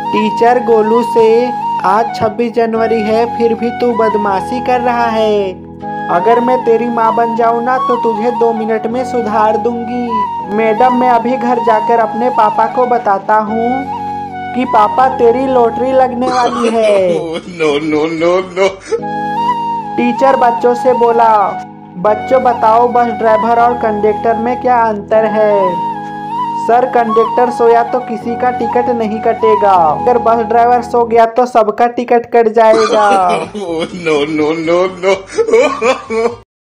Teacher Golu से, आज 26 जनवरी है फिर भी तू बदमाशी कर रहा है। अगर मैं तेरी माँ बन जाऊँ ना तो तुझे 2 मिनट में सुधार दूंगी। मैडम मैं अभी घर जाकर अपने पापा को बताता हूँ कि पापा तेरी लॉटरी लगने वाली है। No no no no. Teacher बच्चों से बोला, बच्चों बताओ बस ड्राइवर और कंडक्टर में क्या अंतर है। सर कंडक्टर सोया तो किसी का टिकट नहीं कटेगा, अगर बस ड्राइवर सो गया तो सबका टिकट कट जाएगा। No no no no.